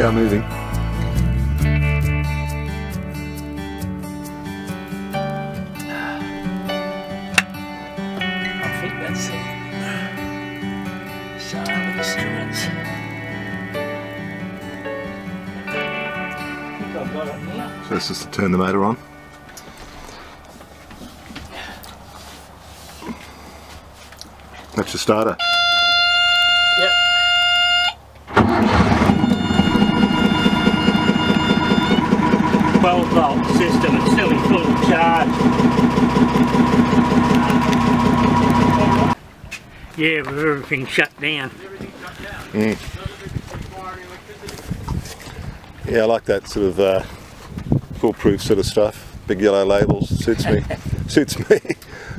car moving. I think that's it. Silent instruments. I think I've got it now. So let's just turn the motor on. That's your starter. Yep. 12-volt system, it's still in full charge. Yeah, with everything shut down. Mm. Yeah, I like that sort of foolproof sort of stuff. Big yellow labels, suits me. Suits me.